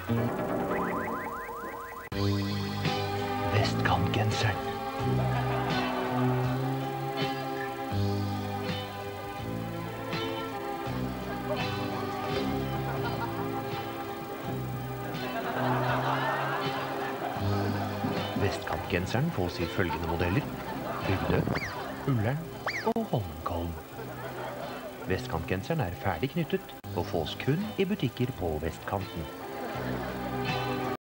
Vestkantgenseren. Vestkantgenseren fås i følgende modeller: Bygde, Ullern og Holmenkollen. Vestkantgenseren er ferdig knyttet og fås kun i butikker på vestkanten.